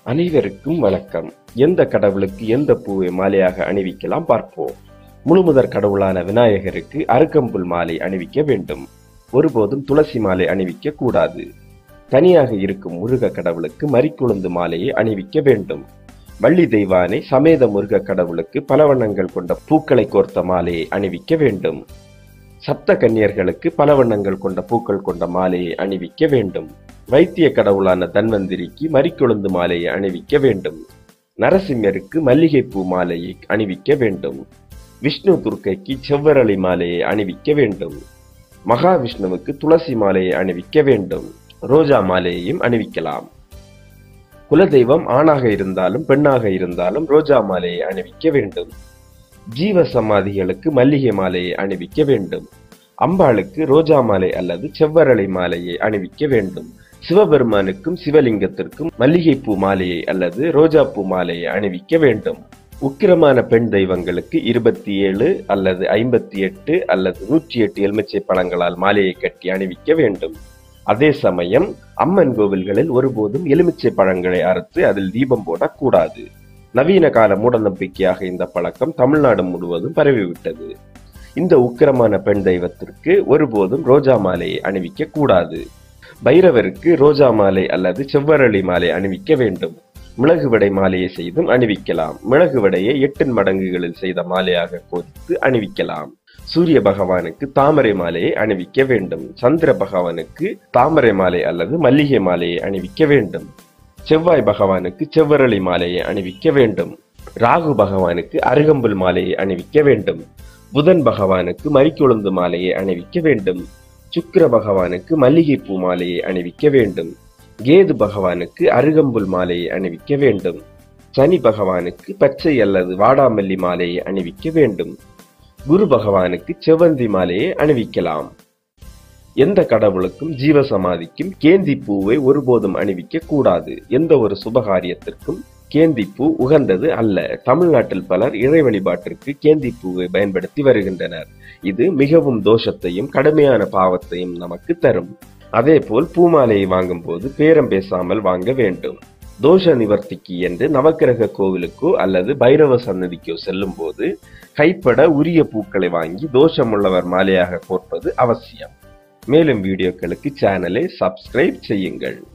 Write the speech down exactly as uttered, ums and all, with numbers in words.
அனைவருக்கும் வணக்கம். எந்த கடவுளுக்கு எந்த பூவை மாலையாக அணிவிக்கலாம் பார்ப்போம். முழுமுதற் கடவுளான விநாயகருக்கு அருகம்புல் மாலை அணிவிக்க வேண்டும். ஒருபோதும் துளசி மாலை அணிவிக்க கூடாது. தனியாக இருக்கும் முருக கடவுளுக்கு மரிக்குழுந்து மாலையை அணிவிக்க வேண்டும். வள்ளி தெய்வானை சமேத முருக கடவுளுக்கு பல வண்ணங்கள் கொண்ட பூக்களை கோர்த்த மாலையை அணிவிக்க வேண்டும். சப்த கன்னியர்களுக்கு பல வண்ணங்கள் கொண்ட பூக்கள் கொண்ட மாலையை அணிவிக்க வேண்டும். வைத்திய கடவுளான தன்வந்திரிக்கு மரிக்கொழுந்து மாலையை அணிவிக்க வேண்டும். நரசிம்மருக்கு மல்லிகைப்பூ மாலையை அணிவிக்க வேண்டும். விஷ்ணு துர்க்கைக்கு செவ்வரளி மாலையை அணிவிக்க வேண்டும். மகாவிஷ்ணுவுக்கு துளசி மாலையை அணிவிக்க வேண்டும். ரோஜா மாலையையும் அணிவிக்கலாம். குலதெய்வம் ஆணாக இருந்தாலும் பெண்ணாக இருந்தாலும் ரோஜா மாலையை அணிவிக்க வேண்டும். ஜீவ சமாதிகளுக்கு மல்லிகை மாலையை அணிவிக்க வேண்டும். அம்பாளுக்கு ரோஜா மாலை அல்லது செவ்வரளி மாலையை அணிவிக்க வேண்டும். சிவபெருமானுக்கும் சிவலிங்கத்திற்கும் மல்லிகைப்பூ மாலையை அல்லது ரோஜா பூ மாலையை அணிவிக்க வேண்டும். உக்கிரமான பெண் தெய்வங்களுக்கு இருபத்தி ஏழு அல்லது ஐம்பத்தி எட்டு அல்லது நூற்றி எட்டு எலுமிச்சை பழங்களால் மாலையை கட்டி அணிவிக்க வேண்டும். அதே சமயம் அம்மன் கோவில்களில் ஒருபோதும் எலுமிச்சை பழங்களை அறுத்து அதில் தீபம் போடக்கூடாது. நவீன கால மூட நம்பிக்கையாக இந்த பழக்கம் தமிழ்நாடு முழுவதும் பரவிவிட்டது. இந்த உக்கிரமான பெண் தெய்வத்திற்கு ஒருபோதும் ரோஜா மாலையை அணிவிக்க கூடாது. பைரவருக்கு ரோஜா மாலை அல்லது செவ்வரளி மாலை அணிவிக்க வேண்டும். மிளகு வடை மாலையை செய்தும் அணிவிக்கலாம். மிளகு வடையை எட்டு மடங்குகளில் செய்த மாலையாக கோர்த்து அணிவிக்கலாம். சூரிய பகவானுக்கு தாமரை மாலையை அணிவிக்க வேண்டும். சந்திர பகவானுக்கு தாமரை மாலை அல்லது மல்லிகை மாலையை அணிவிக்க வேண்டும். செவ்வாய் பகவானுக்கு செவ்வரளி மாலையை அணிவிக்க வேண்டும். ராகு பகவானுக்கு அருகம்புல் மாலையை அணிவிக்க வேண்டும். புதன் பகவானுக்கு மரிக்கொழுந்து மாலையை அணிவிக்க வேண்டும். சுக்கிர பகவானுக்கு மல்லிகைப்பூ மாலையை அணிவிக்க வேண்டும். கேது பகவானுக்கு அருகம்புல் மாலையை அணிவிக்க வேண்டும். சனி பகவானுக்கு பச்சை அல்லது வாடாமல்லி மாலையை அணிவிக்க வேண்டும். குரு பகவானுக்கு செவ்வந்தி மாலையை அணிவிக்கலாம். எந்த கடவுளுக்கும் ஜீவசமாதிக்கும் கேந்தி பூவை ஒருபோதும் அணிவிக்க கூடாது. எந்த ஒரு சுபகாரியத்திற்கும் கேந்தி பூ உகந்தது அல்ல. தமிழ்நாட்டில் பலர் இறை வழிபாட்டிற்கு கேந்தி பூவை பயன்படுத்தி வருகின்றனர். இது மிகவும் தோஷத்தையும் கடுமையான பாவத்தையும் நமக்கு தரும். அதே போல் பூமாலையை வாங்கும் போது பேரம் பேசாமல் வாங்க வேண்டும். தோஷ நிவர்த்திக்கு என்று நவக்கிரக கோவிலுக்கோ அல்லது பைரவ சன்னதிக்கோ செல்லும் போது கைப்பட உரிய பூக்களை வாங்கி தோஷமுள்ளவர் மாலையாக கோர்ப்பது அவசியம். மேலும் வீடியோக்களுக்கு சேனலை சப்ஸ்கிரைப் செய்யுங்கள்.